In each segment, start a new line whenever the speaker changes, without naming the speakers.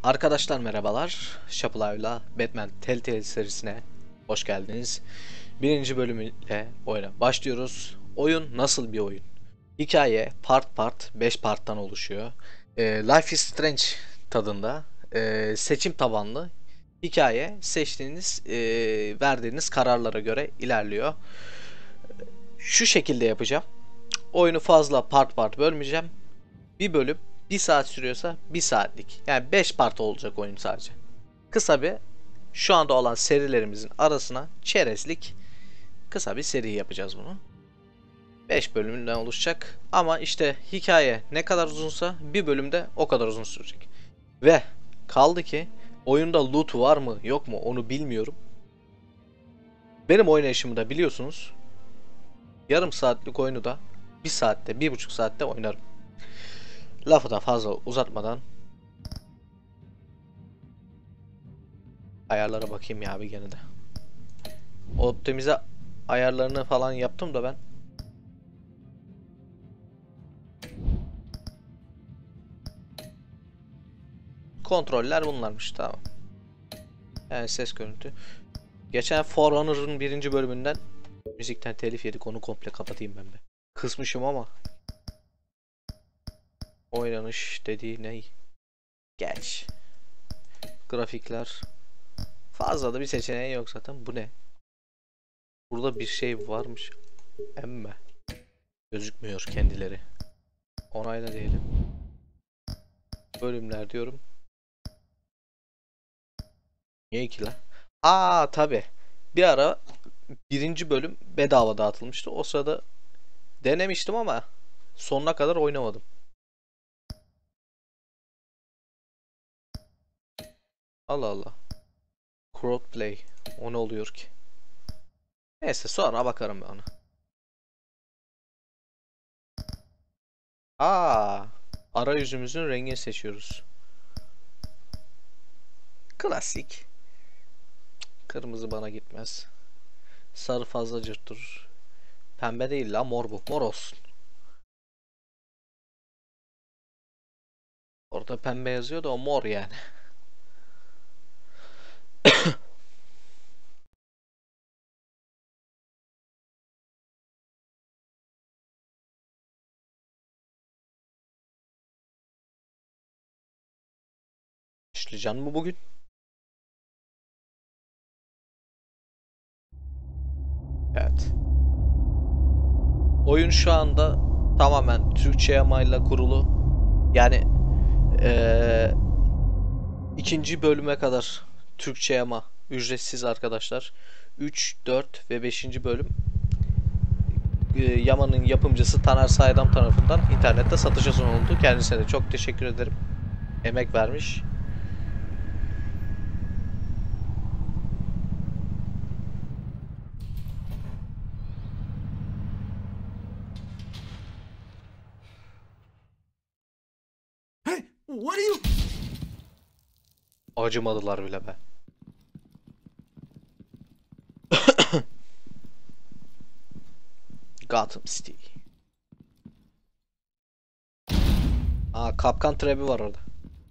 Arkadaşlar merhabalar. Şapılay'la Batman Telltale serisine hoş geldiniz. Birinci bölümüyle oyuna başlıyoruz. Oyun nasıl bir oyun? Hikaye part 5 parttan oluşuyor. Life is Strange tadında seçim tabanlı hikaye seçtiğiniz verdiğiniz kararlara göre ilerliyor. Şu şekilde yapacağım. Oyunu fazla part bölmeyeceğim. Bir bölüm 1 saat sürüyorsa 1 saatlik. Yani 5 part olacak oyun sadece. Kısa bir şu anda olan serilerimizin arasına çerezlik kısa bir seri yapacağız bunu. 5 bölümden oluşacak. Ama işte hikaye ne kadar uzunsa bir bölümde o kadar uzun sürecek. Ve kaldı ki oyunda loot var mı yok mu onu bilmiyorum. Benim oynayışımı da biliyorsunuz. Yarım saatlik oyunu da 1 saatte 1,5 saatte oynarım. Lafı da fazla uzatmadan ayarlara bakayım ya bir gene de. Optimize ayarlarını falan yaptım da ben. Kontroller bunlarmış, tamam. Yani ses görüntü. Geçen For Honor'ın 1. bölümünden müzikten telif yedik, onu komple kapatayım ben be. Kısmışım ama. Oynanış dediği ne? Geç. Grafikler. Fazla da bir seçeneği yok zaten. Bu ne? Burada bir şey varmış. Emme. Gözükmüyor kendileri. Onayla diyelim. Bölümler diyorum. Niye ki la? Aa tabi. Bir ara 1. bölüm bedava dağıtılmıştı. O sırada denemiştim ama sonuna kadar oynamadım. Allah Allah. Crossplay. O ne oluyor ki? Neyse sonra bakarım ben ona. Arayüzümüzün rengini seçiyoruz. Klasik. Kırmızı bana gitmez. Sarı fazla cırt durur. Pembe değil la, mor bu. Mor olsun. Orada pembe yazıyor da o mor yani. Başlayacaksın mı bugün? Evet. Oyun şu anda tamamen Türkçe yamayla kurulu. Yani ee, 2. bölüme kadar Türkçe yama ücretsiz arkadaşlar. 3, 4 ve 5. bölüm yamanın yapımcısı Taner Saydam tarafından internette satışa sunuldu. Kendisine de çok teşekkür ederim. Emek vermiş.
Hey, what are you?
Acımadılar bile be. Gotham City. Kapkan trap'i var orada.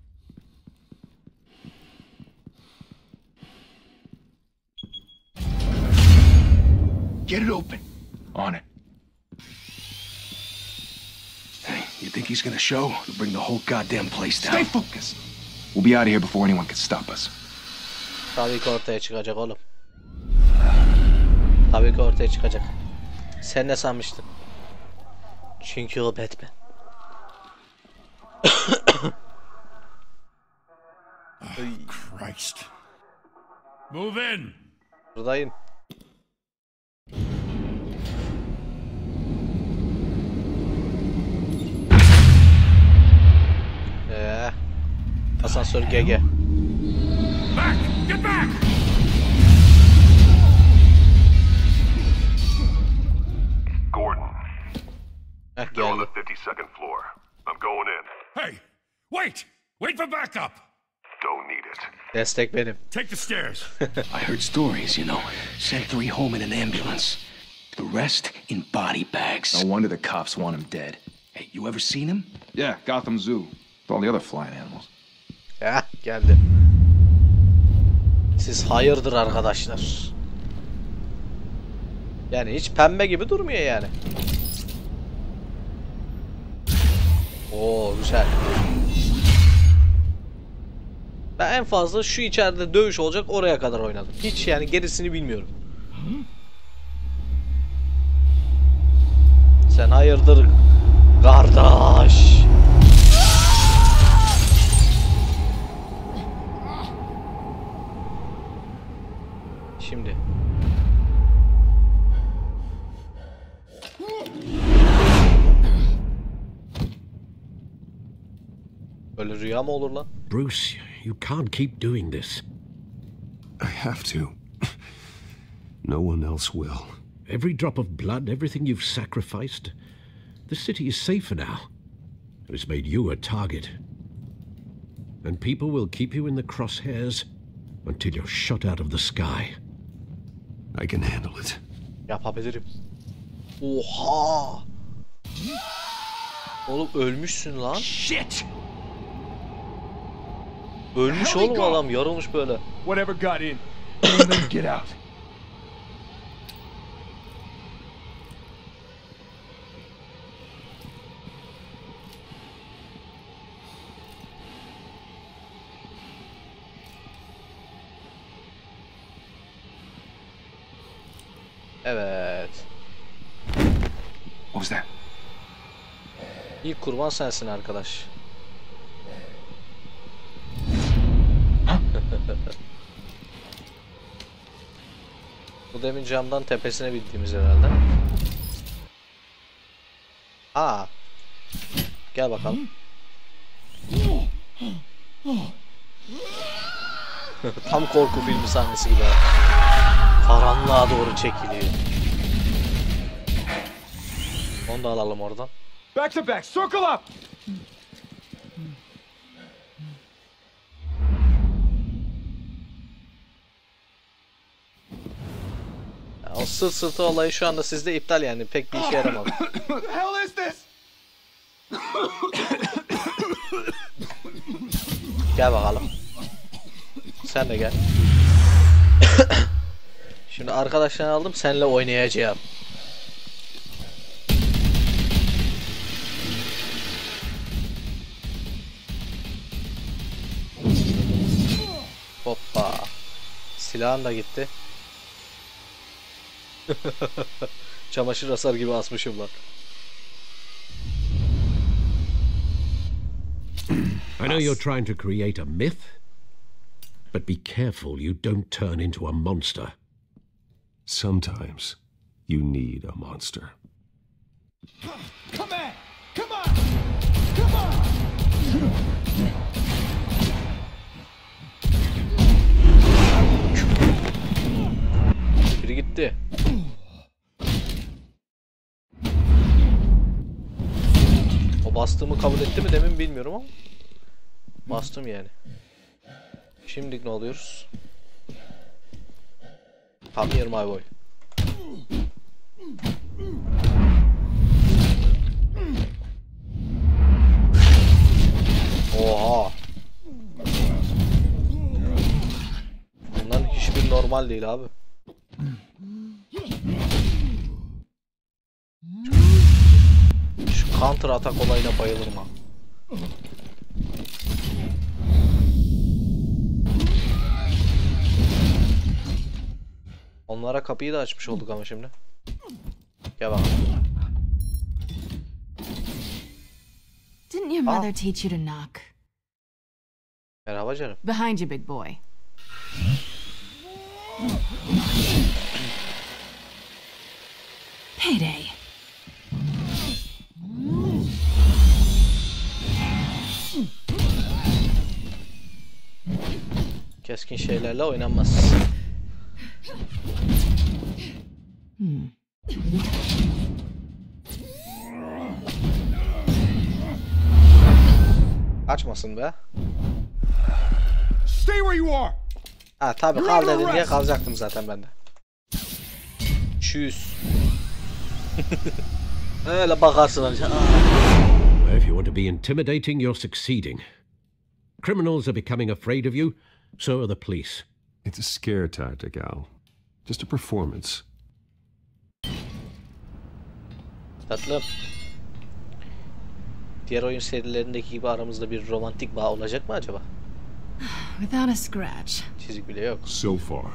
Get it open. On it. Hey, you think he's gonna show? He'll bring the whole goddamn place down. Stay focused. We'll be out of here before anyone can stop us.
Tabii ki ortaya çıkacak oğlum. Tabii ki ortaya çıkacak. Sen ne sanmıştın? Çünkü o Batman.
Oh, Christ. Move in.
Buradayım. Asansör GG.
Back! Get back!
Gordon, still on
Geldi.
the 52nd floor. I'm going in.
Hey! Wait! Wait for backup!
Don't need it.
Destek benim.
Take the stairs.
I heard stories, you know. Sent 3 home in an ambulance. The rest in body bags.
No wonder the cops want him dead.
Hey, you ever seen him?
Yeah, Gotham Zoo. With all the other flying animals.
Geldi. Siz hayırdır arkadaşlar. Yani hiç pembe gibi durmuyor yani. Oo güzel. Ben en fazla şu içeride dövüş olacak oraya kadar oynadım. Hiç yani gerisini bilmiyorum. Sen hayırdır kardeş. Şimdi. Böyle rüya mı olur lan?
Bruce, you can't keep doing this.
I have to. No one else will.
Every drop of blood, everything you've sacrificed. The city is safer now. It has made you a target. And people will keep you in the crosshairs until you're shot out of the sky.
I can handle it.
Yapabilirim. Oha! Oğlum ölmüşsün lan.
Shit!
Ölmüş oğlum adam, yarılmış böyle.
Whatever got in, let them get out.
Evet.
What was that?
İlk kurban sensin arkadaş. Bu demin camdan tepesine bildiğimiz herhalde. Aa. Gel bakalım. Tam korku filmi sahnesi gibi. Karanlığa doğru çekiliyor. Onu da alalım oradan.
Back to back, circle up!
Ya, o sırt sırtı olayı şu anda sizde iptal yani. Pek bir işe yaramadı.
What the hell is this?
Gel bakalım. Sen de gel. Şimdi arkadaşlarını aldım, seninle oynayacağım. Hoppa. Silahın da gitti. Çamaşır asar gibi asmışım lan.
I know you're trying to create a myth, but be careful you don't turn into a monster.
Sometimes you need a monster.
Come on! Come on! Come on!
Biri gitti. O bastığımı kabul etti mi demin bilmiyorum ama bastım yani. Şimdi ne oluyoruz? Come here my boy. Oha. Bunların hiçbir normal değil abi. Şu counter atak olayına bayılırım ha. Onlara kapıyı da açmış olduk ama şimdi. Gel bakalım.
Didn't your mother teach you to knock?
Merhaba canım.
Behind you, big boy. Payday.
Keskin şeylerle oynanmaz. Açmasın be.
Stay where you are!
Ha tabi kal dedin diye kalacaktım zaten ben de. Çüz. Öyle bakarsın önce.
If you want to be intimidating, you're succeeding. Criminals are becoming afraid of you, so are the police.
It's a scare tactic, Al. Just a performance.
Tatlım. Diğer oyun serilerindeki gibi aramızda bir romantik bağ olacak mı acaba?
Without a scratch.
Çizik bile yok.
So far.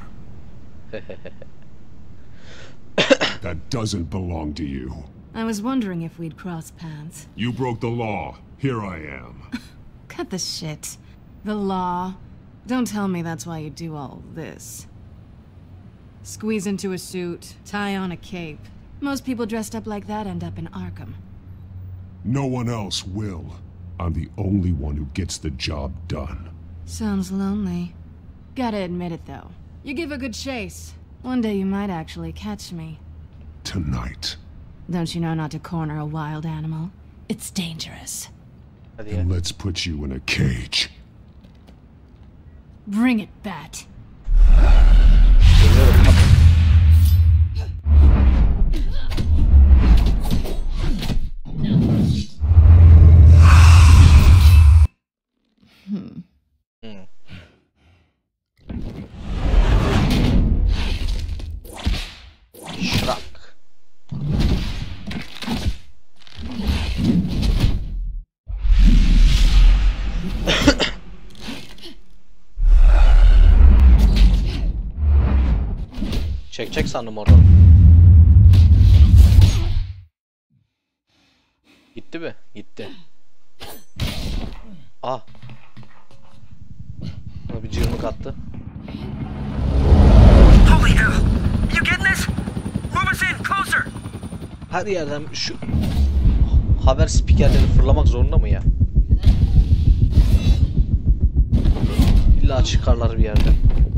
That doesn't belong to you.
I was wondering if we'd cross paths.
You broke the law. Here I am.
Cut the shit. The law. Don't tell me that's why you do all this. Squeeze into a suit, tie on a cape. Most people dressed up like that end up in Arkham.
No one else will. I'm the only one who gets the job done.
Sounds lonely. Gotta admit it, though. You give a good chase. One day you might actually catch me.
Tonight.
Don't you know not to corner a wild animal? It's dangerous.
Hadi ya.
And let's put you in a cage.
Bring it, Bat.
Şırak. Çekecek sandım oradan. Gitti mi? Gitti. Ah. Bana bir cırmık attı.
Holy hell! You getting this? Move us in, closer!
Her yerden şu haber spikerleri fırlamak zorunda mı ya? İlla çıkarlar bir yerden.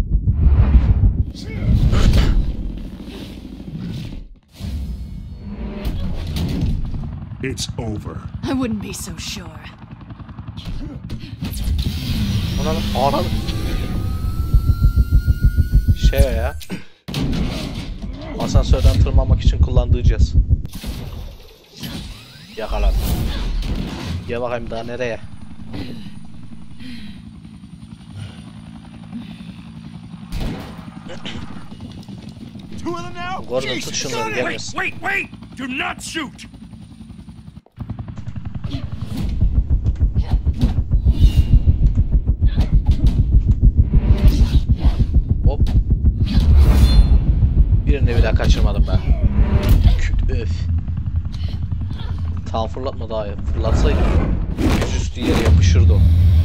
It's over.
I wouldn't be so sure.
Anam. Şey ya. Asansörden tırmanmak için kullandığı cihaz. Yakaladım. Gel bakayım daha nereye?
Two of them now?
Gordon tut şunları gelmesin.
Wait! Do not shoot!
Hop. Birini bile kaçırmadım ben. Öf. Tam fırlatma daha ya. Fırlatsaydı yüzüstü yere yapışırdı o.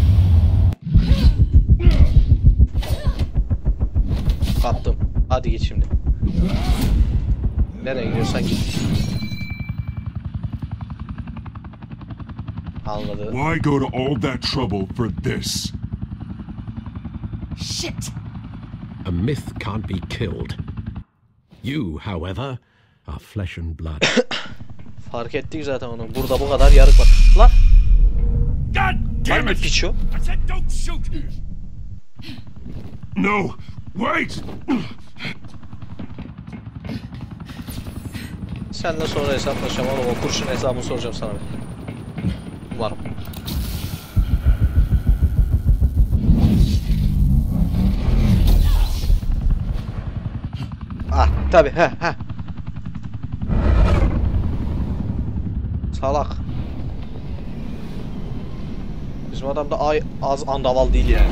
Kaptım. Hadi git şimdi. Nereye gidiyorsan git. Anladı.
Why go to all that trouble for this?
Shit!
A myth can't be killed. You, however, are flesh and blood.
Fark ettik zaten onu. Burada bu kadar yarık var. Lan!
God damn
Hangi
it!
piç o?
I said don't shoot!
No! Wait!
Seninle sonra hesaplaşacağım oğlum. O kurşun hesabını soracağım sana. Umarım. Ah tabi he. Salak. Bizim adam da az andaval değil yani.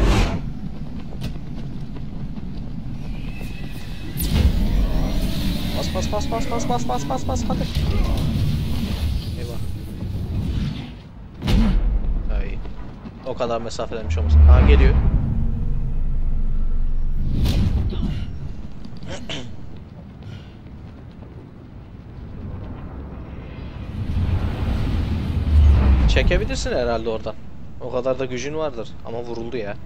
Bas hadi. Eyvah. Ay. O kadar mesafelenmiş olmasın. Ha geliyor. Çekebilirsin herhalde oradan. O kadar da gücün vardır. Ama vuruldu ya.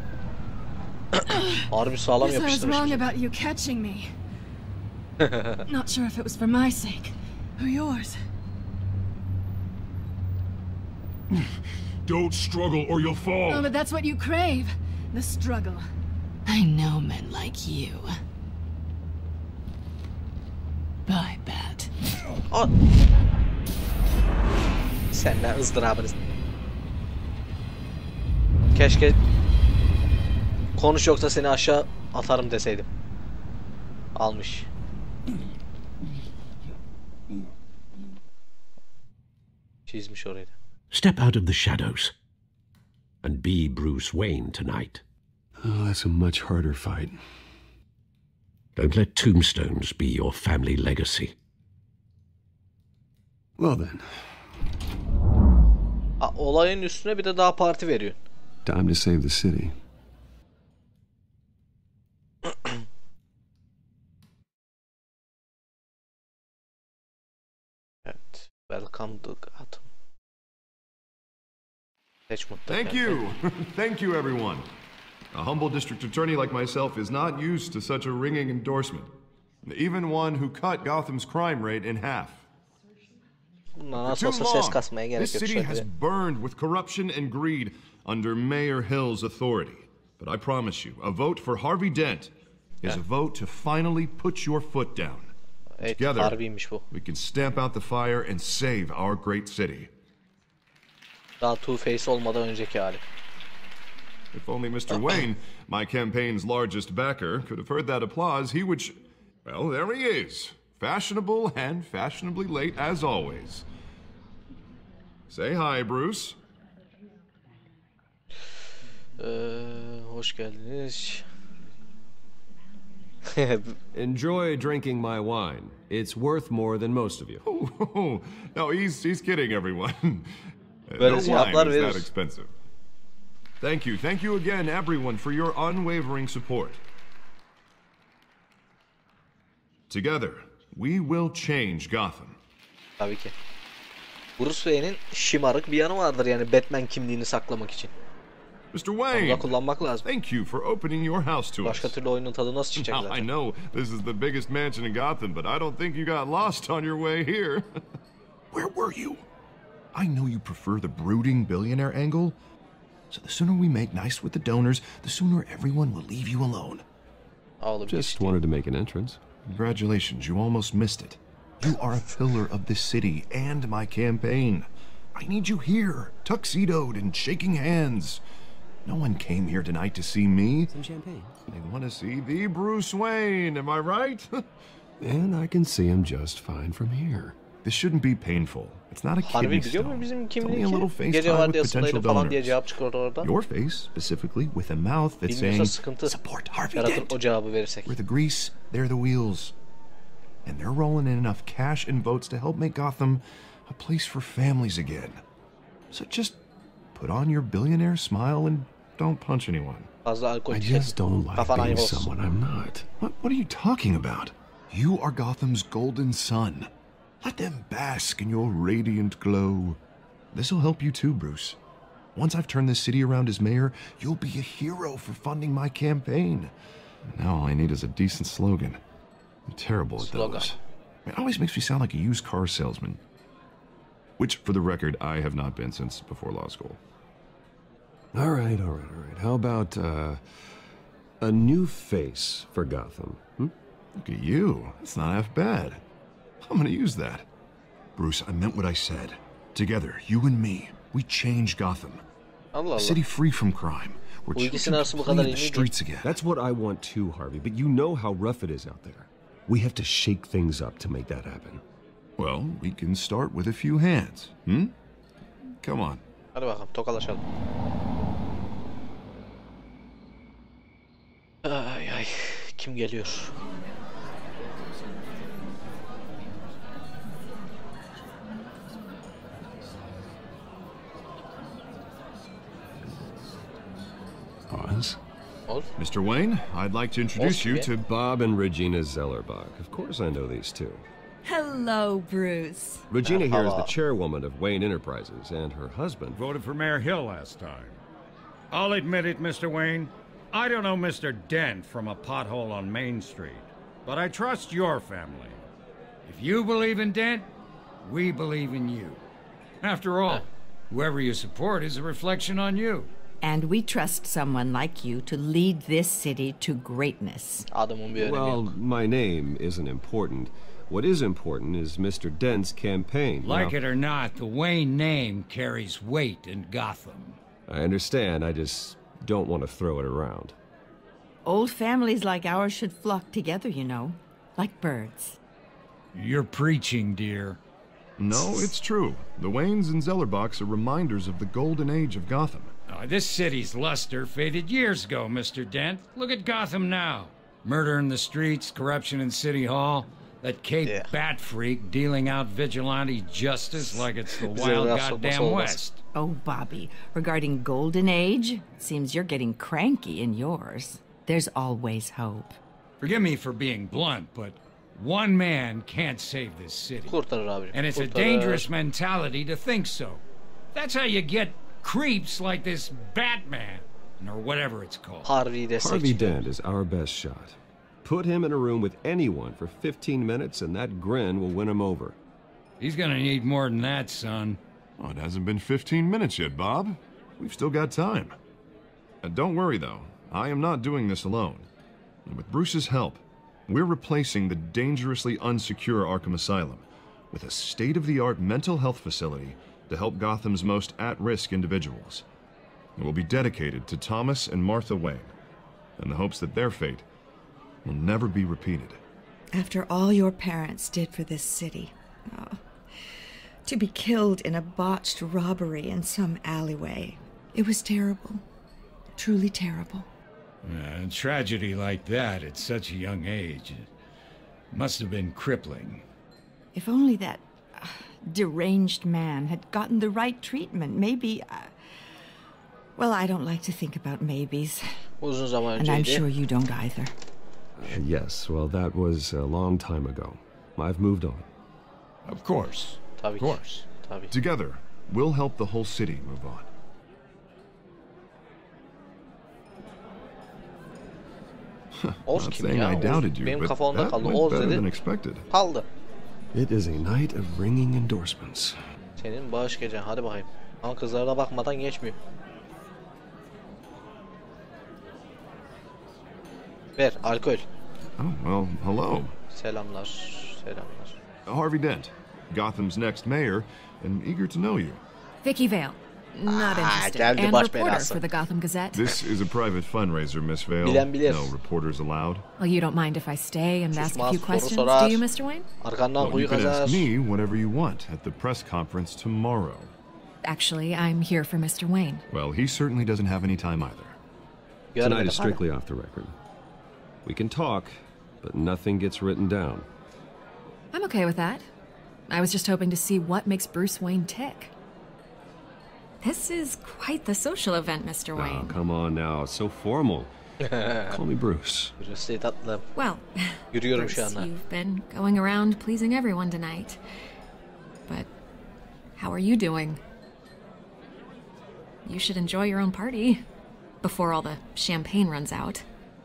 Harbi sağlam
Guess I was wrong
yapıştırmış.
about you catching me. Not sure if it was for my sake or yours.
Don't struggle or you'll fall.
Oh, but that's what you crave. The struggle. I know men like you. Bye, Bat.
Aa. Senden ızdırabınız. Keşke konuş yoksa seni aşağı atarım deseydim. Almış. Çizmiş orayı da.
Step out of the shadows and be Bruce Wayne tonight.
Oh, that's a much harder fight.
Don't let tombstones be your family legacy.
Well then,
Olayın üstüne bir de daha parti veriyor.
time to save the city.
Evet. Welcome to Gotham.
Thank you. Thank you, everyone. A humble district attorney like myself is not used to such a ringing endorsement. Even one who cut Gotham's crime rate in half. For too long, this city has burned with corruption and greed under Mayor Hill's authority. But I promise you, a vote for Harvey Dent is a vote to finally put your foot down. Together, we can stamp out the fire and save our great city.
Daha Two-Face olmadan önceki hali.
If only Mr. Wayne, my campaign's largest backer, could have heard that applause, he would... Well, there he is. Fashionable and fashionably late as always. Say hi, Bruce.
Hoş geldiniz.
Enjoy drinking my wine. It's worth more than most of you.
Oh, no, he's kidding, everyone. No
Böyle
wine
cevaplar
is that
veririz.
expensive. Thank you again, everyone, for your unwavering support. Together, we will change Gotham.
Tabii ki. Bruce Wayne'in şımarık bir yanı vardır yani Batman kimliğini saklamak için.
Mr. Wayne,
onu da kullanmak lazım.
Thank you for opening your house to us.
Başka türlü oyunun tadı nasıl çıkacak
Now,
zaten?
I know this is the biggest mansion in Gotham, but I don't think you got lost on your way here. Where were you? I know you prefer the brooding billionaire angle, so the sooner we make nice with the donors, the sooner everyone will leave you alone.
Just wanted to make an entrance.
Congratulations, you almost missed it. You are a pillar of this city and my campaign. I need you here, tuxedoed and shaking hands. No one came here tonight to see me.
Some champagne.
They want to see the Bruce Wayne, am I right?
And I can see him just fine from here.
This shouldn't be painful. It's not a kidney stone. It's only a little face
Gece
time with
vardiyasındaydı
potential
falan diye
donors.
cevap çıkıyor orada.
Your face, specifically, with a mouth that's saying,
Bilmiyorsa sıkıntı
support Harvey
yaratır
Dent.
o cevabı verirsek.
We're the grease, they're the wheels. And they're rolling in enough cash and votes to help make Gotham a place for families again. So just put on your billionaire smile and don't punch anyone.
Fazla alkol
I just don't like
Kafan
being
ayrı olsun.
someone I'm not.
What are you talking about? You are Gotham's golden sun. Let them bask in your radiant glow. This'll help you too, Bruce. Once I've turned this city around as mayor, you'll be a hero for funding my campaign. Now all I need is a decent slogan. I'm terrible at those. It always makes me sound like a used car salesman. Which, for the record, I have not been since before law school.
All right. How about a new face for Gotham?
Look at you. That's not half bad. I'm gonna use that. Bruce, I meant what I said. Together, you and me, we change Gotham.
Allah
A city free from crime. Where children can play in the streets again.
That's what I want too, Harvey, but you know how rough it is out there. We have to shake things up to make that happen.
Well, we can start with a few hands. Come on.
Hadi bakalım tokalaşalım. Ay kim geliyor?
Oz?
Mr. Wayne, I'd like to introduce you to
Bob and Regina Zellerbach. Of course I know these two.
Hello, Bruce.
Regina here is the chairwoman of Wayne Enterprises, and her husband
voted for Mayor Hill last time. I'll admit it, Mr. Wayne. I don't know Mr. Dent from a pothole on Main Street, but I trust your family. If you believe in Dent, we believe in you. After all, whoever you support is a reflection on you.
And we trust someone like you to lead this city to greatness.
Well, my name isn't important. What is important is Mr. Dent's campaign.
Like it or not, the Wayne name carries weight in Gotham.
I understand, I just don't want to throw it around.
Old families like ours should flock together, you know, like birds.
You're preaching, dear.
No, it's true. The Waynes and Zellerbachs are reminders of the golden age of Gotham.
This city's luster faded years ago, Mr. Dent. Look at Gotham now. Murder in the streets, corruption in City Hall, that Cape Bat freak dealing out vigilante justice like it's the wild goddamn West.
Oh, Bobby, regarding Golden Age, it seems you're getting cranky in yours. There's always hope.
Forgive me for being blunt, but one man can't save this city.
Kurtarır abi.
And it's a
kurtarır.
dangerous mentality to think so. That's how you get creeps like this Batman, or whatever it's called.
Harvey
Dent is our best shot. Put him in a room with anyone for 15 minutes and that grin will win him over.
He's gonna need more than that, son.
Oh, it hasn't been 15 minutes yet, Bob. We've still got time. Don't worry, though. I am not doing this alone. And with Bruce's help, we're replacing the dangerously unsecure Arkham Asylum with a state-of-the-art mental health facility to help Gotham's most at-risk individuals. It will be dedicated to Thomas and Martha Wayne, in the hopes that their fate will never be repeated.
After all your parents did for this city, to be killed in a botched robbery in some alleyway, it was terrible. Truly terrible.
A tragedy like that at such a young age must have been crippling.
If only that deranged man had gotten the right treatment, maybe... well, I don't like to think about maybes.
Uzun zaman
And I'm
önceydi.
sure you don't either.
Yes, well, that was a long time ago. I've moved on.
Of course.
Tabii
Of course.
ki. Tabii.
Together, we'll help the whole city move on.
Oz
Not
kim
saying
ya?
I
Oz
doubted you,
benim
but
kafamda
that
kaldı.
went
Oz
better
dedi.
than expected.
Kaldı.
It is a night of ringing endorsements.
Senin bağış gecen. Hadi bakayım. Ama kızlara da bakmadan geçmiyor. Ver alkol.
Oh, well, hello.
Selamlar. Selamlar.
Harvey Dent, Gotham's next mayor, and eager to know you.
Vicky Vale. Not interested.
geldi
And
baş
reporter
belası.
for the Gotham Gazette.
This is a private fundraiser, Miss Vale.
Bilen bilir.
No reporters allowed.
Well, you don't mind if I stay and ask a
Susmaz,
few
soru
questions,
sorar.
do you, Mr. Wayne?
Arkandan
Well,
kuyu
you can
kazar.
ask me whatever you want at the press conference tomorrow.
Actually, I'm here for Mr. Wayne.
Well, he certainly doesn't have any time either.
Tonight
Görmedim.
is strictly off the record. We can talk, but nothing gets written down.
I'm okay with that. I was just hoping to see what makes Bruce Wayne tick. This is quite the social event, Mr.
Oh,
Wayne.
come on now. It's so formal. Call me Bruce.
Burası tatlım.
Well,
Yürüyorum şu
Bruce,
anda.
you've been going around pleasing everyone tonight. But how are you doing? You should enjoy your own party before all the champagne runs out.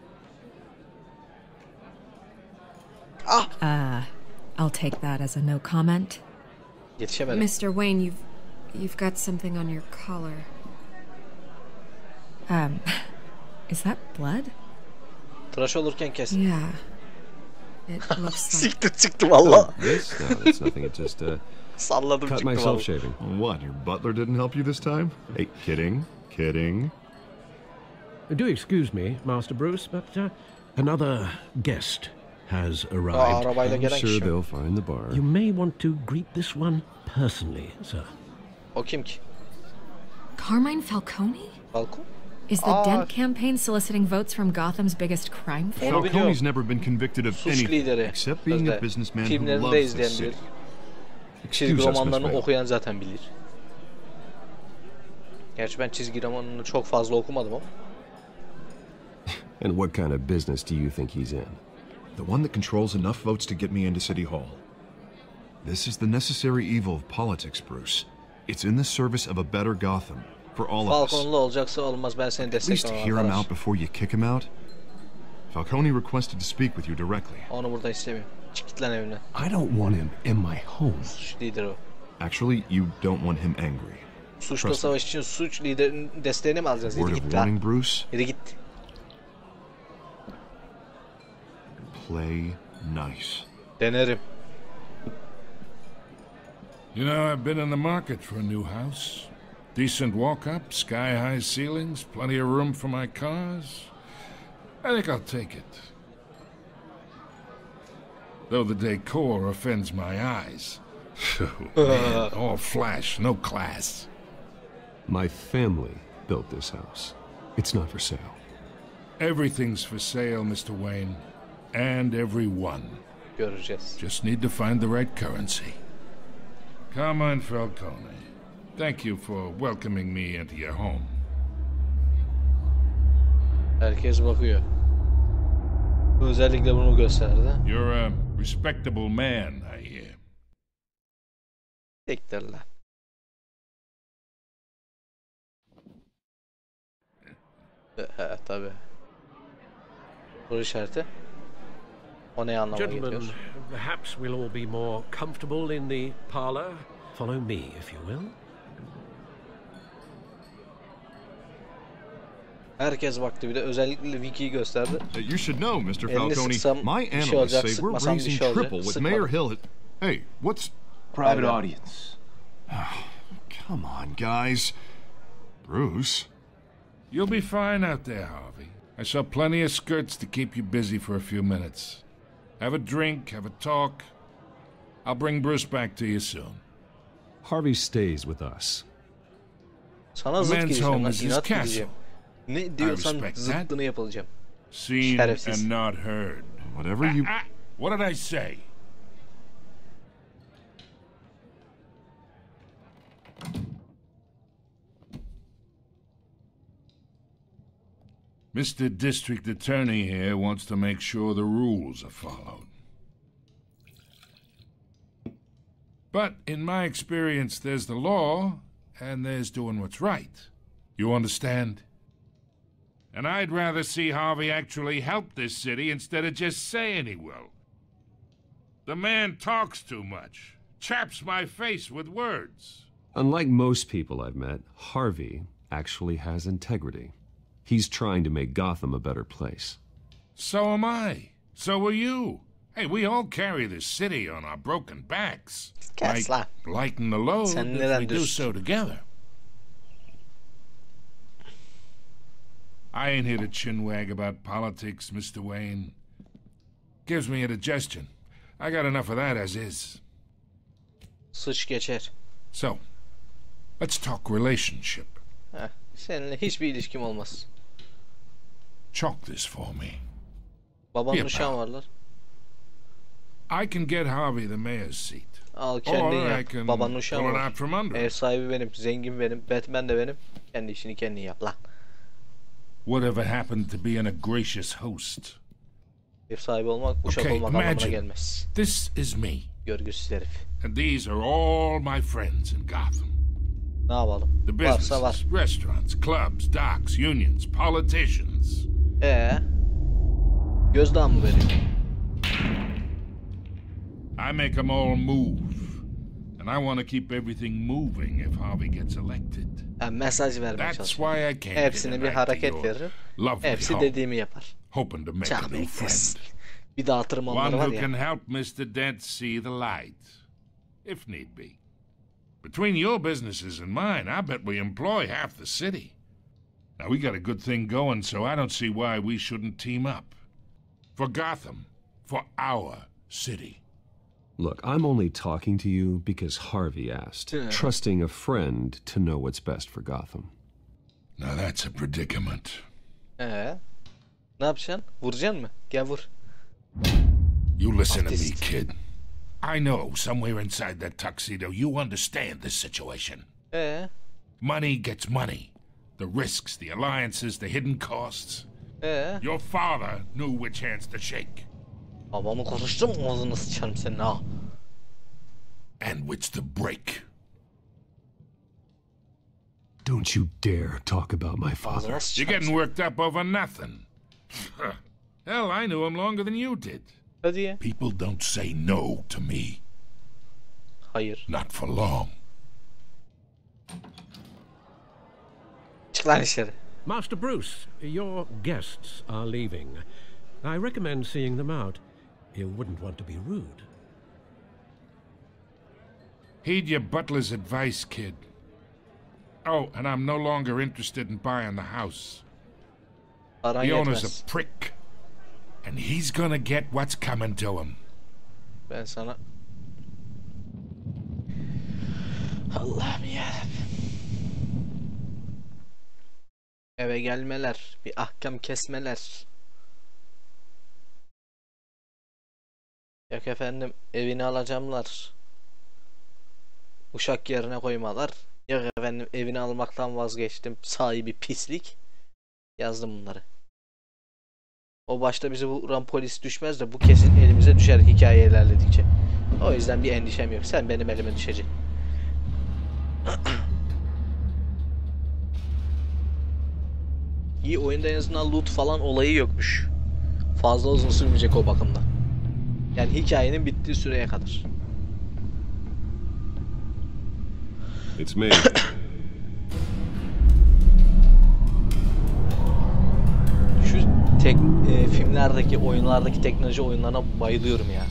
I'll take that as a no comment.
Yetişemedim.
Mr. Wayne, you've got something on your collar. Is that blood?
Tıraş olurken kesin.
Yeah. It looks like...
Siktir çıktı valla.
This? No, that's nothing. It just
Salladım
cut
çıktı
myself
valla.
shaving.
What, your butler didn't help you this time? Hey, kidding, kidding.
Do excuse me, Master Bruce, but another guest has
Aa,
arrived.
arabayla
I'm
gelen
sure
kişi.
they'll find the bar.
You may want to greet this one personally, sir.
O kim ki?
Carmine Falcone?
Falcon?
Is the Dent campaign soliciting votes from Gotham's biggest crime family?
Onu biliyorum.
Falcone's never been convicted of
Suç
anything
lideri.
except being a
Sözde.
businessman who
Filmlerinde
loves this
izleyen
city.
bilir. Çizgi
Excuse us, Miss
romanlarını
Vale.
okuyan zaten bilir. Gerçi ben çizgi romanını çok fazla okumadım ama.
And what kind of business do you think he's in?
The one that controls enough votes to get me into City Hall. This is the necessary evil of politics, Bruce. It's in the service of a better Gotham, for all of us.
Falcon'lu olacaksa olmaz, ben seni
At least
desteklemem.
hear him
arkadaş.
out before you kick him out. Falcone requested to speak with you directly.
Onu burada istemiyorum. Çık git lan evine.
I don't want him in my home.
Suç lideri o.
Actually, you don't want him angry.
Suçla
Trust me.
savaş için suç liderinin desteğini mi alacağız?
Word
Yedi
of
git lan.
warning, Bruce.
Yedi git.
Play nice.
Denerim.
You know, I've been in the market for a new house.
Decent walk-up, sky-high ceilings, plenty of room for my cars. I think I'll take it. Though the decor offends my eyes. Man, all flash, no class.
My family built this house. It's not for sale.
Everything's for sale, Mr. Wayne. And everyone.
Göreceğiz.
Just need to find the right currency. Carmine Falcone, thank you for welcoming me into your home.
Herkes bakıyor. Özellikle bunu gösterdi.
You're a respectable man, I hear.
Siktir lan. He tabi. Soru işareti. O ne anlama
Gentlemen,
geliyor?
perhaps we'll all be more comfortable in the parlor. Follow me, if you will.
Herkes baktı, bir de özellikle Vicky'yi gösterdi.
You should know, Mr.
Elini
Falcone,
sıksam
my
bir şey
analysts
olacak,
say we're
sıkmasam bir
raising
şey olacak.
triple with
Sıkmadım.
Mayor Hill. Hey, what's...
Private audience.
Come on, guys. Bruce?
You'll be fine out there, Harvey. I saw plenty of skirts to keep you busy for a few minutes. Have a drink, have a talk. I'll bring Bruce back to you soon.
Harvey stays with us.
Sana zıt
Man's
gideceğim
home
lan,
is his
inat
castle.
gideceğim. Ne diyorsan
respect
zıttını yapılacağım.
Seen
Şerefsiz.
and not heard.
Whatever you...
What did I say? Mr. District Attorney here wants to make sure the rules are followed. But in my experience, there's the law, and there's doing what's right. You understand? And I'd rather see Harvey actually help this city instead of just saying he will. The man talks too much, chaps my face with words.
Unlike most people I've met, Harvey actually has integrity. He's trying to make Gotham a better place.
So am I. So are you. Hey, we all carry this city on our broken backs.
Kes lan.
Lighten the load
Sen
if
neden
we do
düştün?
so together. I ain't here to chinwag about politics, Mr. Wayne. Gives me indigestion. I got enough of that as is.
Sıç geçer.
So, let's talk relationship.
Heh, seninle hiçbir ilişkim olmaz.
Chalk this for me.
Babamın
Here,
uşağım
pal.
varlar.
I can get Harvey the mayor's seat.
Al kendin
Or I
yap.
can
Babanın uşağı
pull it
var.
out from under.
Ev sahibi benim, zengin benim, Batman de benim. Kendi işini kendin yap lan.
Whatever happened to being a gracious host?
Ev sahibi olmak, uşak
Okay,
olmak anlamına
imagine.
gelmez.
This is me.
Görgüsüz herif.
And these are all my friends in Gotham.
Ne yapalım?
The
Varsa var.
businesses, restaurants, clubs, docks, unions, politicians.
Gözdağı mı veriyor?
I make them all move. And I want to keep everything moving if Harvey gets elected.
Mesaj vermeye
That's
çalışıyorum.
why I came
Hepsine bir
tonight to
hareket
your
veririm.
lovely
Hepsi
home,
dediğimi yapar.
hoping to make a
Çağ
new
beklesin.
friend.
Bir dağıtırım
One
onları var
who
ya.
can help Mr. Dent see the light, if need be. Between your businesses and mine, I bet we employ half the city. Now, we got a good thing going, so I don't see why we shouldn't team up. For Gotham, for our city.
Look, I'm only talking to you because Harvey asked, trusting a friend to know what's best for Gotham.
Now that's a predicament.
Ne yapacaksın? Vuracaksın mı? Gel vur.
You listen to me,
Artist.
kid. I know somewhere inside that tuxedo you understand this situation. Money gets money. The risks, the alliances, the hidden costs. Your father knew which hands to shake.
Babamı konuştum, ağzını sıçarım senin ha.
And which to break.
Don't you dare talk about my father.
You're getting worked up over nothing. Hell, I knew him longer than you did.
Hadi ya.
People don't say no to me.
Hayır.
Not for long.
Çık lan içeri.
Master Bruce, your guests are leaving. I recommend seeing them out. You wouldn't want to be rude.
Heed your butler's advice, kid. Oh, and I'm no longer interested in buying the house.
Paran
The owner's
yetmez.
a prick. And he's gonna get what's coming to him.
Ben sana... Allah'ım yarabbim. Eve gelmeler, bir ahkam kesmeler. Yok efendim, evini alacağımlar. Uşak yerine koymalar. Yok efendim, evini almaktan vazgeçtim. Sahibi pislik. Yazdım bunları. O başta bizi vuran polis düşmez de bu kesin elimize düşer hikaye ilerledikçe. O yüzden bir endişem yok. Sen benim elime düşeceksin. İyi, oyunda en azından loot falan olayı yokmuş. Fazla uzun sürmeyecek o bakımdan. Yani hikayenin bittiği süreye kadar.
It's me.
Şu filmlerdeki, oyunlardaki teknoloji oyunlarına bayılıyorum ya.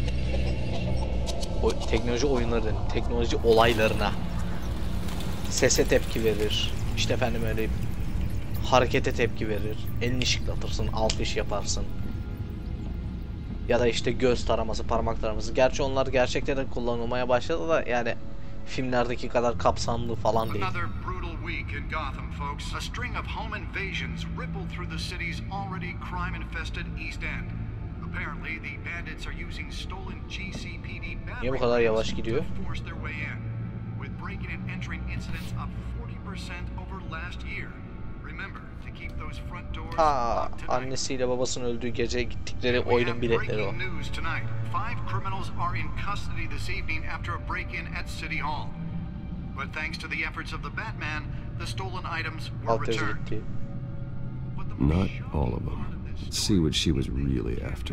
O teknoloji oyunları dedim, teknoloji olaylarına. Sese tepki verir. İşte efendim öyle harekete tepki verir. Elini şıklatırsın, alkış yaparsın. Ya da işte göz taraması, parmak taraması. Gerçi onlar gerçekten de kullanılmaya başladı da yani filmlerdeki kadar kapsamlı falan değil.
Another brutal week in Gotham, folks. A string of home invasions rippled through the city's already crime-infested East End. Apparently, the bandits are using stolen GCPD
Niye bu kadar yavaş gidiyor?
to force their way in, with breaking and entering incidents up 40% over last year. Remember to keep those front doors locked tonight.
Annesiyle babasının öldüğü gece gittikleri oyunun biletleri o.
Breaking news tonight. 5 criminals are in custody this evening after a break-in at City Hall. But thanks to the efforts of the Batman, the stolen items were returned.
Not all of them. Let's see what she was really after.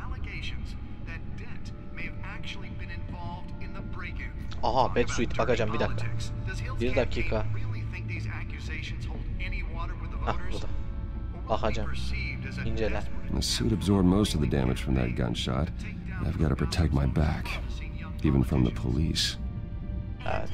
Aha, Batsuit bakacağım bir dakika. Bir dakika. Hah, burada. Bakacağım. İncele.
The suit absorbed most of the damage from that gunshot. I've got to protect my back, even from the police.
Evet.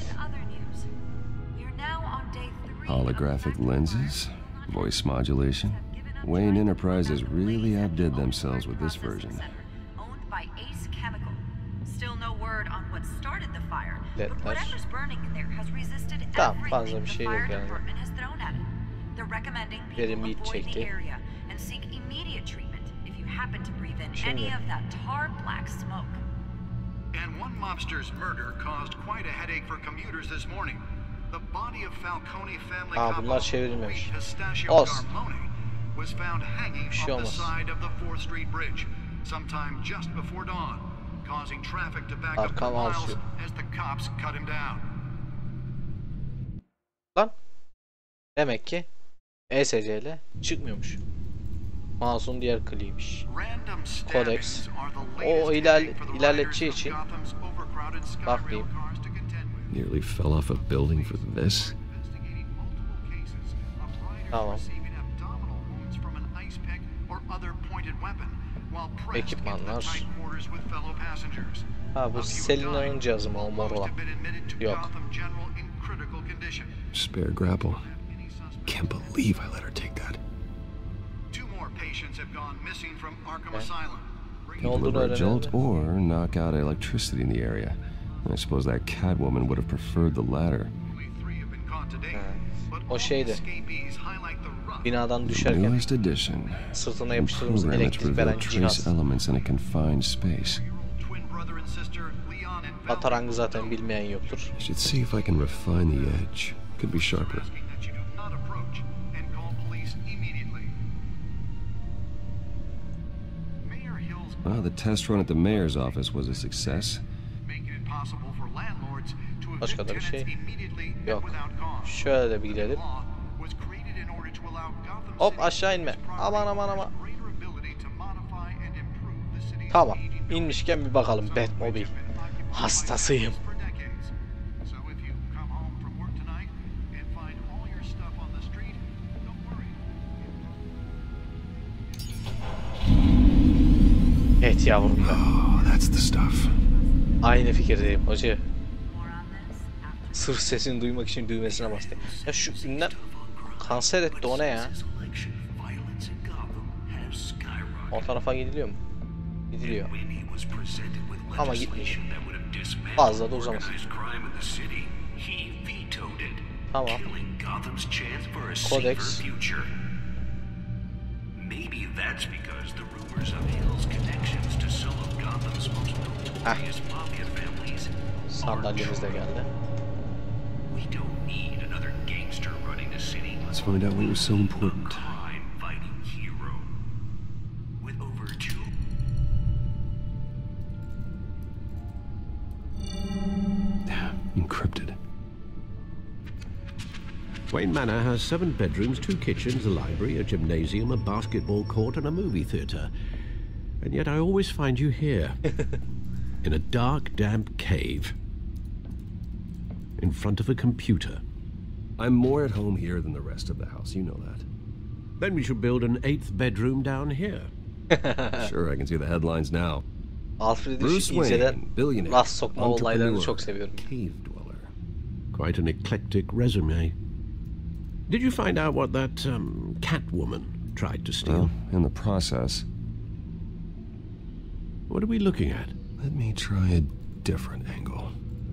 Holographic lenses, voice modulation. Wayne Enterprises really outdid themselves with this version.
Owned by Ace Chemical. Still no word on what started the fire, but
Ledler.
whatever's burning in there has resisted
Tamam, fazla
everything
bir
the
şey yok
fire
yani.
department has thrown at it. They're recommending people
Verimli
avoid the
çekti.
area and seek immediate treatment if you happen to breathe in
Şimdi.
any of that tar black smoke.
And one mobster's murder caused quite a headache for commuters this morning. The body of Falcone family
Aa, bunlar
couple
çevrilmemiş.
Louis Pistachio
Olsun.
Carmone was found hanging
Bir şey
off the
olmaz.
side of the 4th Street Bridge sometime just before dawn, causing traffic to back up for
Arkam
miles
alsıyor.
as the cops cut him down.
Lan. Demek ki ESC ile çıkmıyormuş. Mouse'un diğer kliğiymiş.
Random
Codex.
stabbings are the
O
latest headache for the
ilerleteceği
riders
için
of Gotham's overcrowded Skyrail
bakmayayım.
cars to contend with.
Nearly fell off a building for this.
Tamam.
Receiving abdominal wounds from an ice pick or other pointed weapon while pressed into the
Ekipmanlar.
tight quarters with fellow passengers.
Ha, bu Selina'nın cihazı mı o mor olan? Yok.
Gotham General in critical condition.
Spare grapple. Can't believe I let her take that.
2 more patients have gone missing from Arkham Asylum.
Ne olduğunu
Deliver a jolt
öğrenelim.
or knock out electricity in the area. I suppose that Catwoman would have preferred the latter.
O şeydi. Binadan düşerken
Newest edition.
sırtına yapıştırdığımız
Program it to
elektrik veren
reveal
cihaz.
trace elements in a confined space.
Batarangı zaten bilmeyen yoktur.
I should see if I can refine the edge. Could be sharper. The test run at the mayor's office was a success.
Başka da bir şey yok. Şöyle bir gidelim. Hop, aşağı inme. Aman aman aman. Tamam. İnmişken bir bakalım Batmobile. Hastasıyım. Evet yavrum.
Oh, that's the stuff.
Aynı fikirdeyim hoca. Sırf sesini duymak için düğmesine bastı. Ya şu ünlem kanser etti, o ne ya? O tarafa gidiliyor mu? Gidiliyor. Ama gitmiyor. Fazla da uzamasın. Tamam. Codex. Sandalyemiz de geldi.
Let's find out what was so important. Encrypted.
Wayne Manor has 7 bedrooms, 2 kitchens, a library, a gymnasium, a basketball court, and a movie theatre. And yet I always find you here, in a dark, damp cave, in front of a computer.
I'm more at home here than the rest of the house, you know that.
Then we should build an 8th bedroom down here.
Sure, I can see the headlines now.
Alfred'i
Bruce
inceden
billionaire,
rast sokma olaylarını
entrepreneur,
çok seviyorum.
cave dweller.
Quite an eclectic resume. Did you find out what that Catwoman tried to steal?
Well, in the process.
What are we looking at?
Let me try a different angle.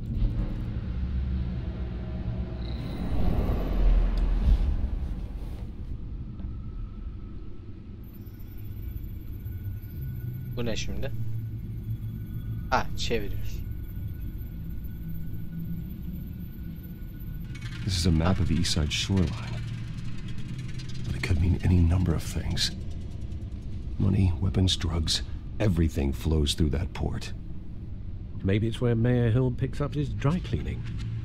Bu ne şimdi? Ha, çeviriyoruz.
This is a map of the East Side shoreline. But it could mean any number of things. Money, weapons, drugs, everything flows through that port.
Maybe it's where Mayor Hill picks up his dry cleaning.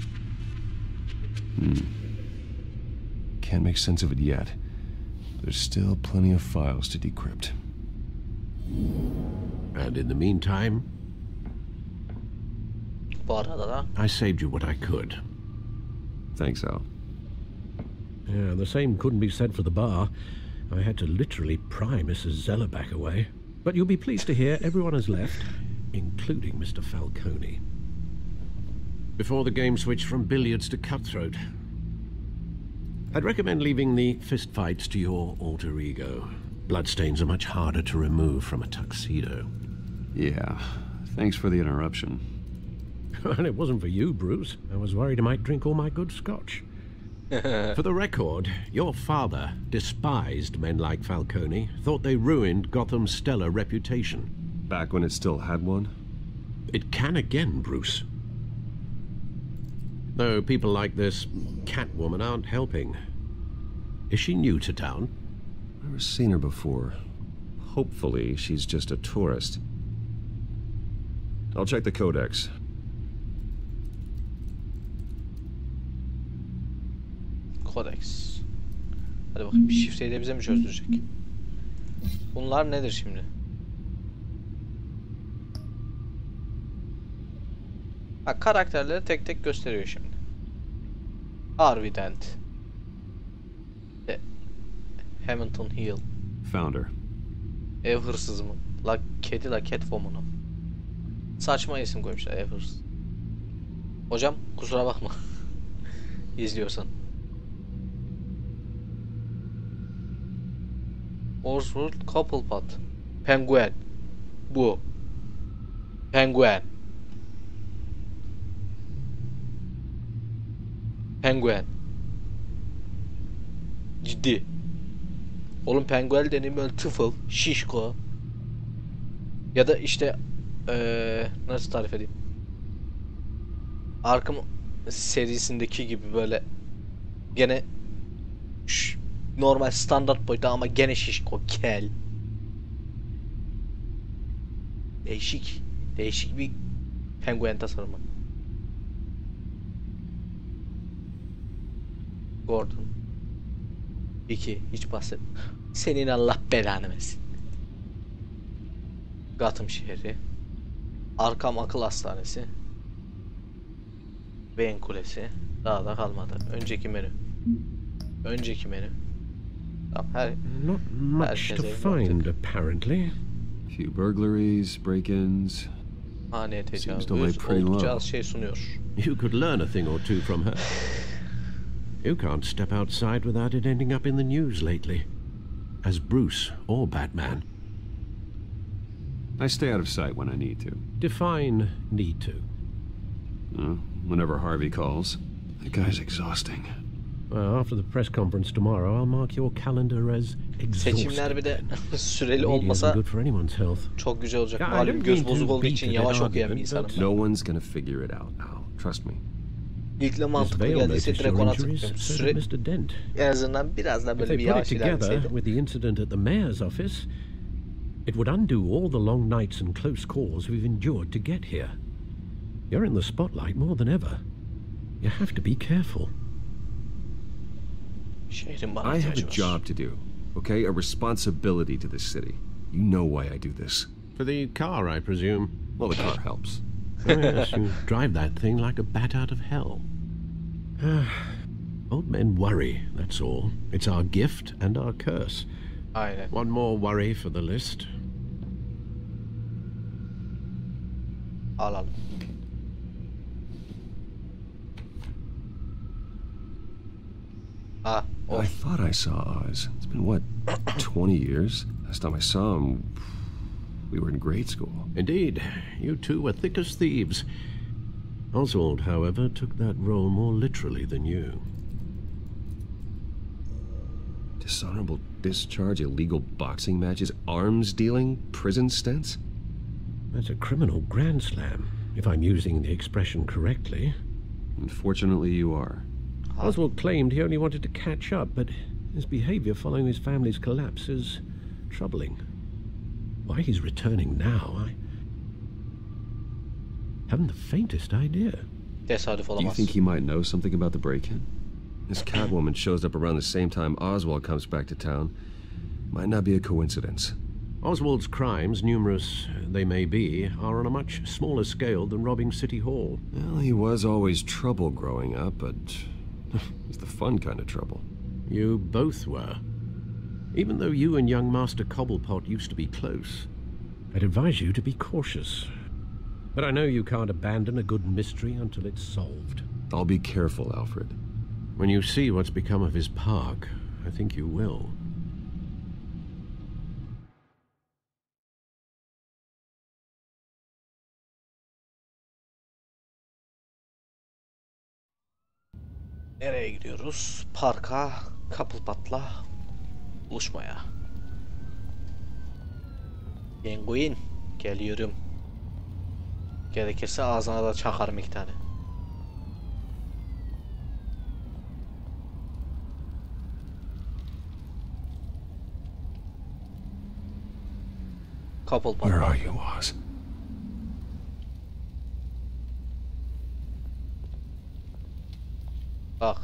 Can't make sense of it yet. There's still plenty of files to decrypt.
And in the meantime,
Bu arada da
I saved you what I could.
Thanks, Al.
Yeah, the same couldn't be said for the bar. I had to literally pry Mrs. Zellerback away. But you'll be pleased to hear everyone has left, including Mr. Falcone. Before the game switched from billiards to cutthroat. I'd recommend leaving the fistfights to your alter ego. Bloodstains are much harder to remove from a tuxedo.
Yeah, thanks for the interruption.
Well, it wasn't for you, Bruce. I was worried I might drink all my good scotch. For the record, your father despised men like Falcone, thought they ruined Gotham's stellar reputation.
Back when it still had one?
It can again, Bruce. Though people like this Catwoman aren't helping. Is she new to town?
Never seen her before. Hopefully, she's just a tourist. I'll check the codex.
Codex. Hadi bakayım, şifreyi de bize mi çözdürecek? Bunlar nedir şimdi? Ha, karakterleri tek tek gösteriyor şimdi. Harvey Dent. Hamilton Hill.
Founder.
Ev hırsızı mı? La kedi la Catwoman'ı. Saçma isim koymuşlar, ev hırsızı. Hocam kusura bakma. İzliyorsan. Oswald Cobblepot. Penguin. Bu. Penguin. Penguin. Ciddi. Oğlum Penguin deneyim böyle tıfıl, şişko. Ya da işte nasıl tarif edeyim? Arkham serisindeki gibi böyle gene normal standart boyutta ama gene şişko, kel. Değişik. Değişik bir Penguin tasarımı. Gordon. 2. Hiç bahsetme. Senin Allah belanı versin. Gotham şehri. Arkham Akıl Hastanesi. Wayne Kulesi. Daha da kalmadı. Önceki menü. Önceki menü. Tamam,
Not much to find, apparently.
A few burglaries, break-ins,
Haneye
Seems to lay
tecavüz
pretty
oldukça
low.
az şey sunuyor.
You could learn a thing or two from her. You can't step outside without it ending up in the news lately. As Bruce or Batman.
I stay out of sight when I need to.
Define need to.
Whenever Harvey calls. That guy's exhausting.
Well, after the press conference tomorrow, I'll mark your calendar as exhausting.
Seçimler bir de süreli
Media
olmasa
isn't good for anyone's health.
çok güzel olacak.
Ya, I
Malum
don't
göz
mean to
bozuk olduğu
beat
için
a
yavaş
dead
okuyan bir
argument,
insanım.
but-
No one's gonna figure it out, Al. Trust me.
İlkle mantıklı
Miss Vale
geldiyse
noticed
direkt
your
ona
injuries,
tıklıyorum.
so
Süre
did Mr. Dent.
en azından biraz da
If
böyle
they
bir
put it
yavaş
together
ilerleseydi.
with the incident at the mayor's office, it would undo all the long nights and close calls we've endured to get here. You're in the spotlight more than ever. You have to be careful.
Şehrin bana
I have
ihtiyacı
a
var.
job to do, okay? A responsibility to this city. You know why I do this.
For the car, I presume.
Well, the car helps.
Oh, yes, you drive that thing like a bat out of hell. Old men worry, that's all. It's our gift and our curse.
Aynen.
One more worry for the list.
Alalım. Ah,
I thought I saw Oz. It's been, what, 20 years? Last time I saw him, we were in grade school.
Indeed, you two were thick as thieves. Oswald, however, took that role more literally than you.
Dishonorable discharge, illegal boxing matches, arms dealing, prison stints?
That's a criminal grand slam, if I'm using the expression correctly.
Unfortunately, you are.
Oswald claimed he only wanted to catch up, but his behavior following his family's collapse is troubling. Why he's returning now, I haven't the faintest idea.
Tesadüf
Do you
olamaz.
think he might know something about the break-in? This Catwoman shows up around the same time Oswald comes back to town. Might not be a coincidence.
Oswald's crimes, numerous they may be, are on a much smaller scale than robbing City Hall.
Well, he was always trouble growing up, but it's the fun kind of trouble.
You both were. Even though you and young Master Cobblepot used to be close, I'd advise you to be cautious. But I know you can't abandon a good mystery until it's solved.
I'll be careful, Alfred.
When you see what's become of his park, I think you will.
Nereye gidiyoruz? Parka, Cobblepot'la buluşmaya. Penguin, geliyorum. Gerekirse ağzına da çakarım iki tane. Cobblepot.
Where are you, Oz?
Bak.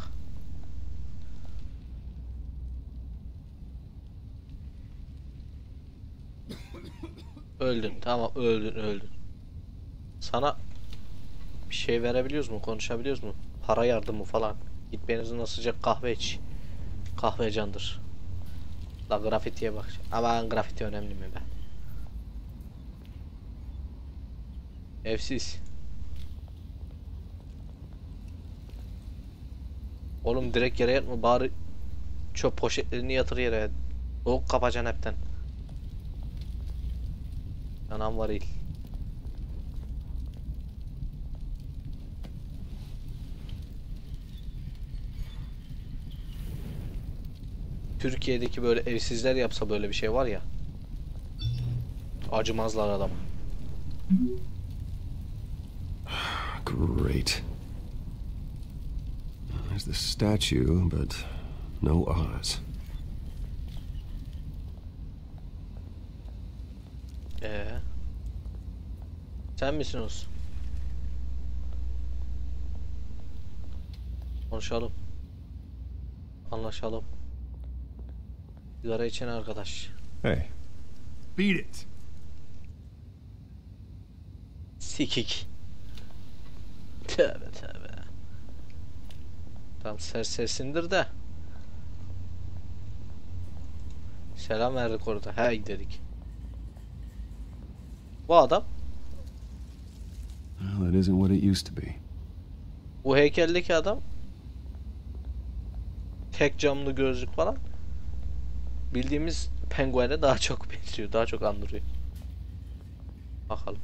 Öldün. Tamam, öldün. Sana bir şey verebiliyoruz mu? Konuşabiliyoruz mu? Para yardımı falan. Git benzinle sıcak kahve iç. Kahve candır. La grafitiye bak. Aman grafiti önemli mi be? Evsiz. Oğlum direkt yere yatma, bari çöp poşetlerini yatır yere. Soğuk kapacaksın hepten. Anam var il. Türkiye'deki böyle evsizler yapsa böyle bir şey var ya. Acımazlar adama.
Great. There's the statue, but no Oz.
Sen misin Oz? Konuşalım. Anlaşalım. Sigara içen arkadaş.
Hey.
Beat it.
Sikik. Tövbe tövbe. Tam sersindir de. Selam verdik orada. Hey dedik. Bu adam
Well, it isn't what it used to be.
Bu heykeldeki adam tek camlı gözlük falan bildiğimiz penguene daha çok benziyor, daha çok andırıyor. Bakalım.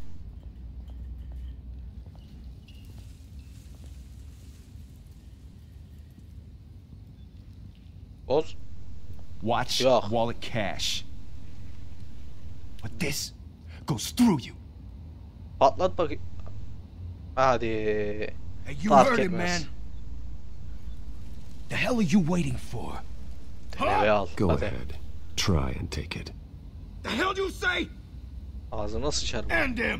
Oz.
Watch
Yok.
wallet cash. But this goes through you.
Patlat bakayım. Hadi.
Hey, you
Fark
heard it,
etmez.
man. The hell are you waiting for?
Eve al.
Go
Hadi.
ahead. Try and take it.
The hell you say?
Ağzına sıçarım.
End him.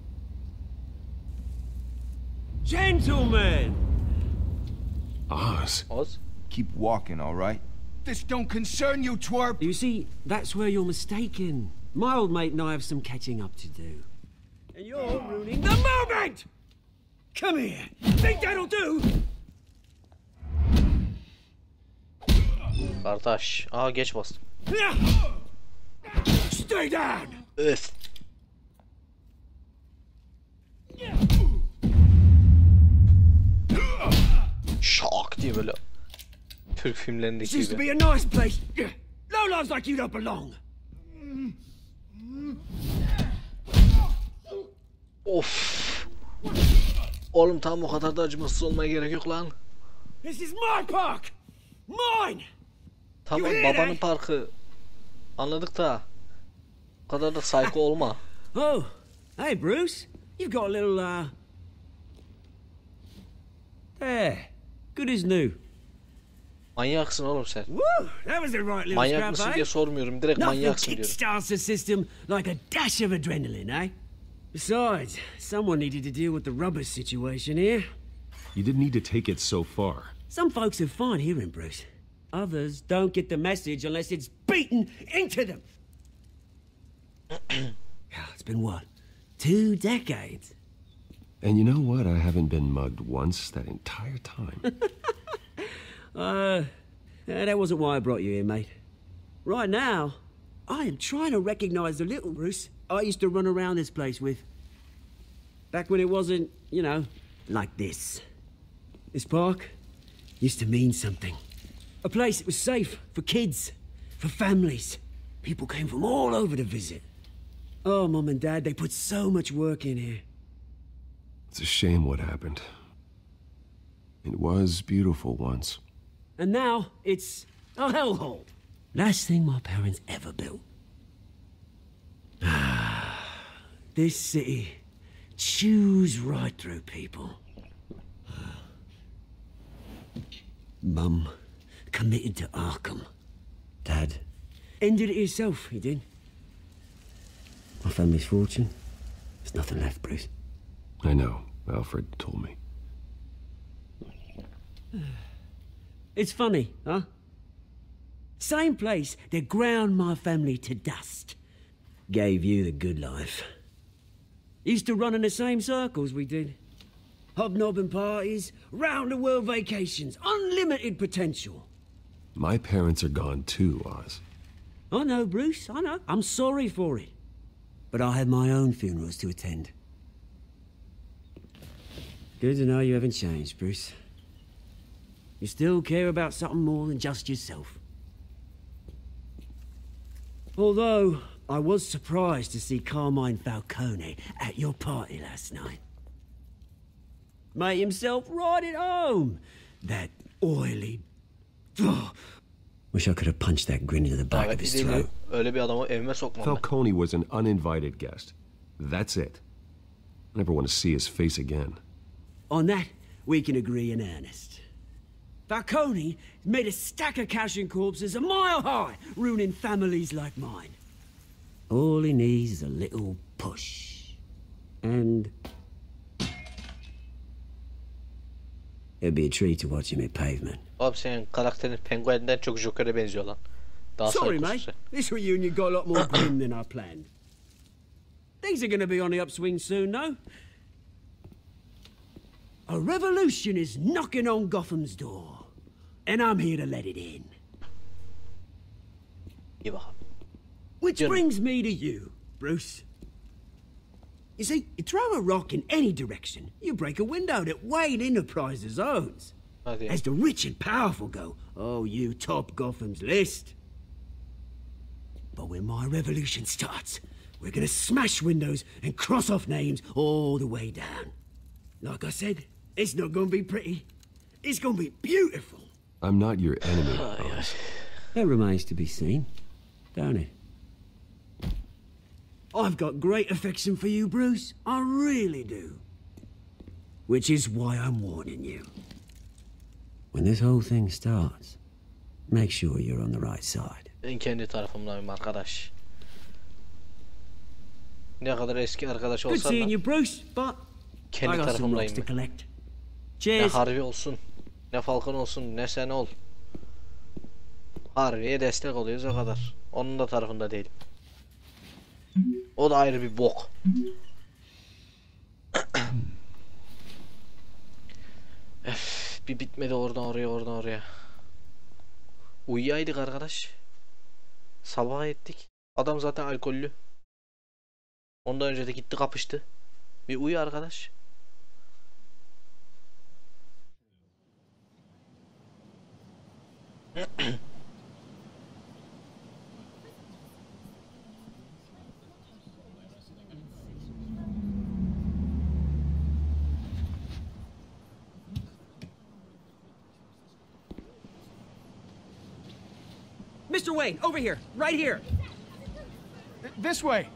Gentlemen!
Oz.
Oz.
Keep walking, all right? This don't concern you, twerp.
You see, that's where you're mistaken. My old mate and I have some catching up to do. And you're ruining the moment! Come here. Think that'll do?
Kardeş. Aa geç bastım.
Stay down!
Öf. Şak diye böyle Türk filmlerindeki
This used to
gibi.
be a nice place. Lowlifes like you don't belong.
Of. Oğlum tam o kadar da acımasız olmaya gerek yok lan.
This is my park! Mine!
Tamam babanın parkı. Anladık da. O kadar da psycho olma.
Oh, hey Bruce. You've got a little, There. Good as new.
Manyaksın oğlum sen.
Woo! That was the right little
Manyak
scrap,
mısın
eh?
diye sormuyorum. Direkt
Nothing
manyaksın diyorum.
kickstarts the system like a dash of adrenaline, eh? Besides, someone needed to deal with the rubber situation here.
You didn't need to take it so far.
Some folks are fine hearing Bruce. Others don't get the message unless it's beaten into them. It's been what? 2 decades?
And you know what? I haven't been mugged once that entire time.
That wasn't why I brought you here, mate. Right now, I am trying to recognize the little Bruce I used to run around this place with. Back when it wasn't, you know, like this. This park used to mean something. A place that was safe for kids, for families. People came from all over to visit. Oh, Mum and Dad, they put so much work in here.
It's a shame what happened. It was beautiful once.
And now, it's a hellhole. Last thing my parents ever built. This city chews right through people. Mum committed to Arkham. Dad ended it himself, he did. My family's fortune, there's nothing left, Bruce.
I know. Alfred told me.
It's funny, huh? Same place that ground my family to dust. Gave you the good life. Used to run in the same circles we did. Hobnobbing parties, round-the-world vacations, unlimited potential.
My parents are gone too, Oz.
I know, Bruce, I know. I'm sorry for it. But I had my own funerals to attend. Good to know you haven't changed, Bruce. You still care about something more than just yourself. Although, I was surprised to see Carmine Falcone at your party last night. Made himself right at home. That oily... Wish I could have punched that grin into the back of his throat.
Öyle bir adamı evime sokmam ben.
Falcone was an uninvited guest. That's it. I never want to see his face again.
On that, we can agree in earnest. Falcone made a stack of cash and corpses a mile high, ruining families like mine. All he needs is a little push. And... it'd be a treat to watch him hit pavement.
Abi senin karakterin penguenden çok Joker'e benziyor lan. Daha
Sorry,
psychosu.
mate. This reunion got a lot more grim than I planned. Things are gonna be on the upswing soon, though. A revolution is knocking on Gotham's door. And I'm here to let it in.
İyi bakalım.
Which
Canım.
brings me to you, Bruce. You see, you throw a rock in any direction, you break a window that Wayne Enterprises owns. As the rich and powerful go, oh, you top Gotham's list. But when my revolution starts, we're gonna smash windows and cross off names all the way down. Like I said, it's not gonna be pretty. It's gonna be beautiful.
I'm not your enemy, Bruce.
That remains to be seen, don't it? I've got great affection for you, Bruce. I really do. Which is why I'm warning you. When this whole thing starts, make sure you're on the right side.
Ben kendi tarafımdayım arkadaş. Ne kadar eski arkadaş
Good
olsam
seeing
da
you, Bruce, but
kendi
I got some rocks
tarafımdayım
to
ben.
collect.
Ne
Cheers.
Harvey olsun, ne Falcon olsun, ne sen ol. Harvey'e destek oluyoruz o kadar. Onun da tarafında değilim. O da ayrı bir bok. Bir bitmedi oradan oraya, oradan oraya. Uyuyaydık arkadaş. Sabah ettik. Adam zaten alkollü. Ondan önce de gitti kapıştı. Bir uyu arkadaş.
Mr. Wayne, over here, right here.
This way.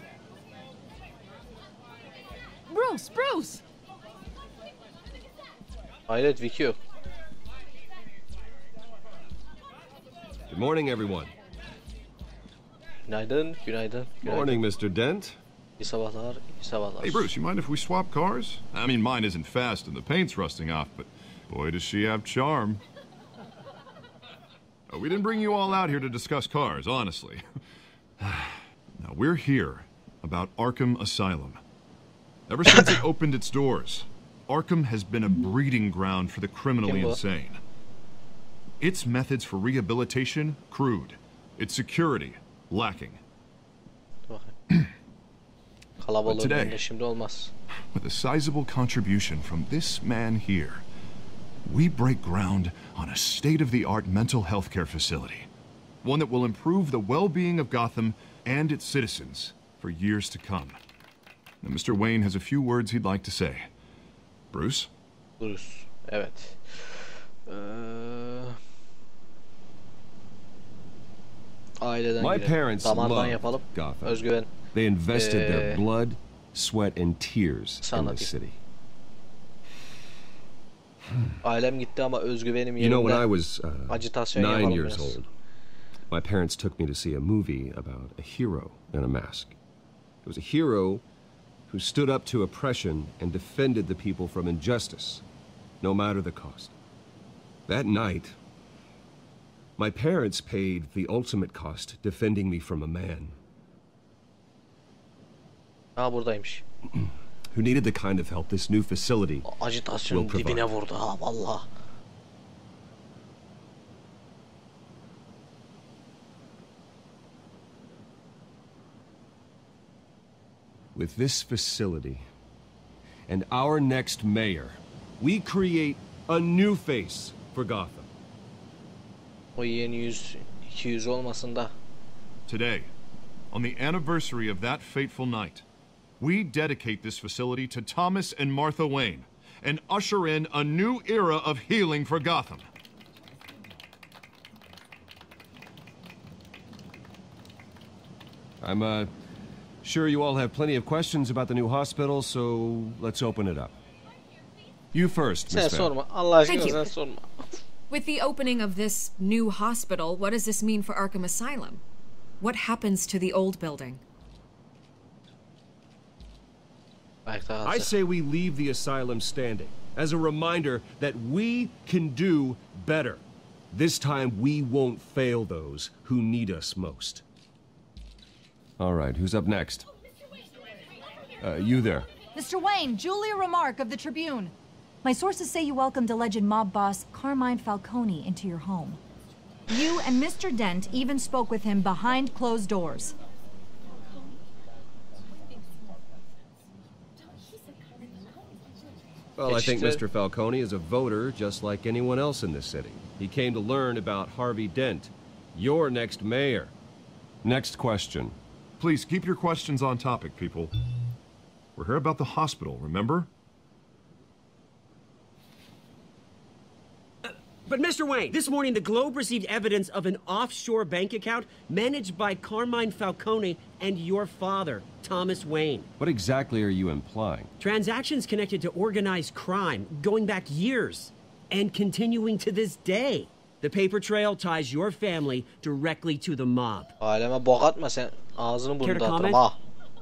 Bruce!
Hayret Vicky.
Good morning, everyone.
Günaydın, günaydın.
Morning, Mr. Dent.
İyi sabahlar, iyi sabahlar.
Hey, Bruce, you mind if we swap cars? I mean, mine isn't fast and the paint's rusting off, but boy, does she have charm. We didn't bring you all out here to discuss cars, honestly. Now, we're here about Arkham Asylum. Ever since it opened its doors, Arkham has been a breeding ground for the criminally insane. Its methods for rehabilitation, crude. Its security, lacking. But today, with a sizable contribution from this man here, we break ground on a state-of-the-art mental health care facility. One that will improve the well-being of Gotham and its citizens for years to come. Now, Mr. Wayne has a few words he'd like to say. Bruce?
Bruce, evet.
My parents loved Gotham.
Özgüven.
They invested their blood, sweat, and tears in the city.
Ailem gitti ama özgüvenim yerinde.
You know, when I was
acitasyon
9 years
biraz.
old, my parents took me to see a movie about a hero in a mask. It was a hero who stood up to oppression and defended the people from injustice, no matter the cost. That night, my parents paid the ultimate cost defending me from a man
Buradaymış.
who needed the kind of help this new facility
Acitasyon
will provide.
dibine vurdu ha vallahi.
With this facility and our next mayor, we create a new face for Gotham.
O yeni 200 olmasın da.
Today, on the anniversary of that fateful night, we dedicate this facility to Thomas and Martha Wayne and usher in a new era of healing for Gotham.
I'm sure you all have plenty of questions about the new hospital, so let's open it up. You first,
Sen
Miss Van.
sorma. Allah aşkına
Thank you.
sen sorma.
With the opening of this new hospital, what does this mean for Arkham Asylum? What happens to the old building?
I say we leave the asylum standing as a reminder that we can do better. This time we won't fail those who need us most. All right, who's up next? You there.
Mr. Wayne, Julia Remark of the Tribune. My sources say you welcomed alleged mob boss Carmine Falcone into your home. You and Mr. Dent even spoke with him behind closed doors.
Well, I think Mr. Falcone is a voter just like anyone else in this city. He came to learn about Harvey Dent, your next mayor. Next question.
Please keep your questions on topic, people. We're here about the hospital, remember?
But Mr. Wayne, this morning the Globe received evidence of an offshore bank account managed by Carmine Falcone and your father, Thomas Wayne.
What exactly are you implying?
Transactions connected to organized crime going back years and continuing to this day. The paper trail ties your family directly to the mob.
Aileme bok atma sen. Ağzını
Care
burnunu
to
dağıtırım
comment?
ha.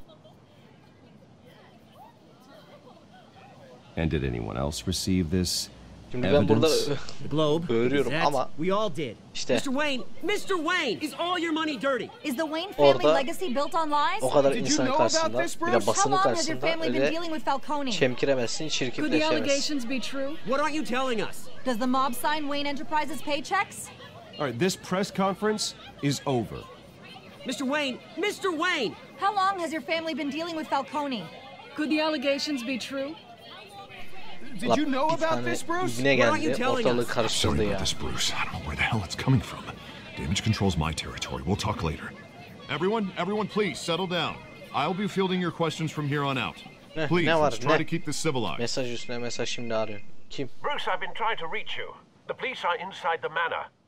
And did anyone else receive this
Şimdi ben burada
evidence?
The Globe,
böğürüyorum
Gazette,
ama
we all did.
işte
Mr. Wayne, is all your money dirty?
Is the Wayne family
Orada
legacy built on lies?
o kadar insanın karşısında, bir de
How
basının
long has your
karşısında
family been
öyle
dealing with Falcone?
çemkiremezsin,
Could the
çirkefleşemezsin.
allegations be true?
What aren't you telling us?
Does the mob sign Wayne Enterprises paychecks?
All right, this press conference is over.
Mr. Wayne! Mr. Wayne!
How long has your family been dealing with Falcone?
Could the allegations be true?
Did you know about this, Bruce?
İbne
What aren't you
geldi,
telling
ortalığı
us?
karıştırdı
Sorry
ya.
about this, Bruce. I don't know where the hell it's coming from. Damage control's my territory. We'll talk later. Everyone, please settle down. I'll be fielding your questions from here on out. Please,
ne var,
let's try
ne?
to keep this civilized.
Mesaj üstüne mesaj şimdi arıyor. Kim?
Bruce, I've been trying to reach you. The police are inside the manor.